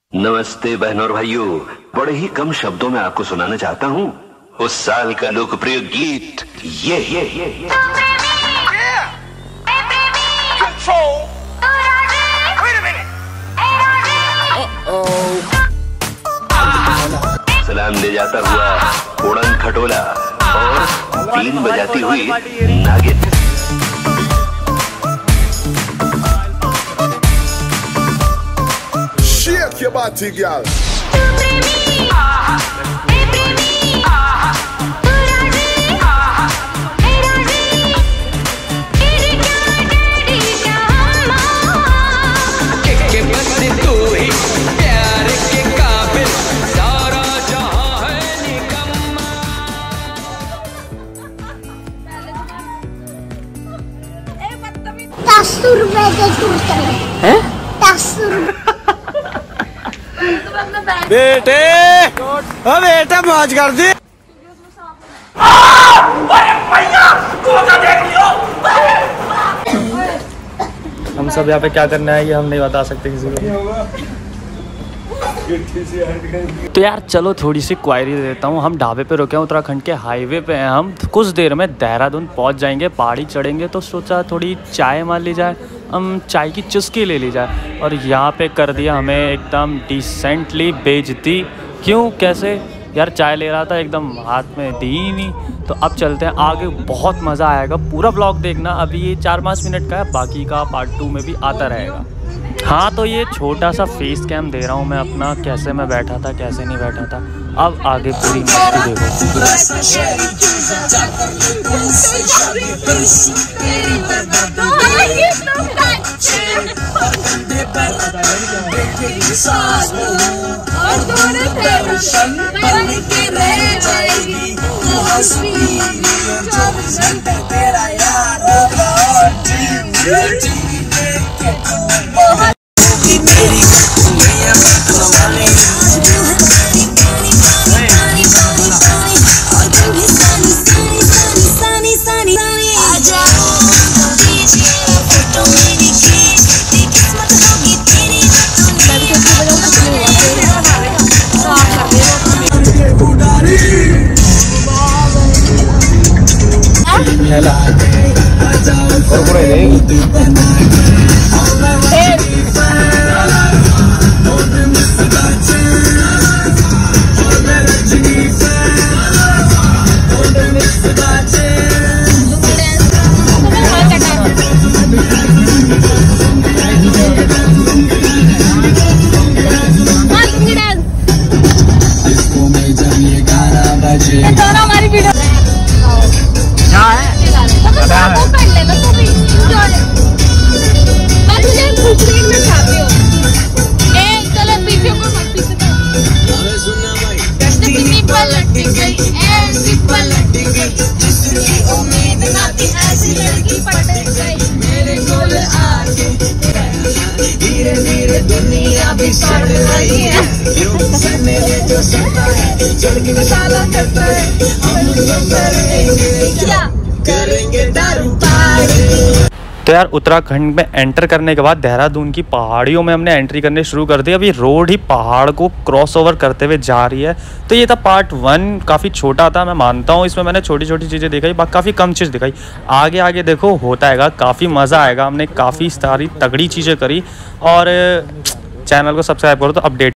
नमस्ते बहनों और भाइयों, बड़े ही कम शब्दों में आपको सुनाना चाहता हूँ उस साल का लोकप्रिय गीत ये। सलाम ले जाता हुआ उड़न खटोला और बीन बजाती हुई नागिन। Shake your body, girl. बेटे बेटा मौज कर दी। हम सब यहाँ पे क्या करना है ये हम नहीं बता सकते किसी को। तो यार चलो थोड़ी सी क्वायरी दे देता हूँ। हम ढाबे पे रुके हैं, उत्तराखंड के हाईवे पे हैं। हम कुछ देर में देहरादून पहुँच जाएंगे, पहाड़ी चढ़ेंगे। तो सोचा थोड़ी चाय मान ली जाए, हम चाय की चुस्की ले ली जाए। और यहाँ पे कर दिया हमें एकदम डिसेंटली बेइज्जती। क्यों कैसे यार, चाय ले रहा था एकदम हाथ में दी ही नहीं। तो अब चलते हैं आगे, बहुत मज़ा आएगा। पूरा ब्लॉग देखना, अभी ये 4-5 मिनट का है, बाकी का पार्ट 2 में भी आता रहेगा। हाँ तो ये छोटा सा फेस कैम दे रहा हूँ मैं अपना, कैसे मैं बैठा था कैसे नहीं बैठा था। अब आगे पूरी मस्ती तो यार उत्तराखंड में एंटर करने के बाद देहरादून की पहाड़ियों में हमने एंट्री करने शुरू कर दी। अभी रोड ही पहाड़ को क्रॉस ओवर करते हुए जा रही है। तो ये था पार्ट 1, काफ़ी छोटा था मैं मानता हूँ। इसमें मैंने छोटी छोटी चीज़ें दिखाई, काफ़ी कम चीज़ दिखाई। आगे देखो होता है, काफ़ी मज़ा आएगा। हमने काफ़ी सारी तगड़ी चीज़ें करी। और चैनल को सब्सक्राइब करो तो अपडेट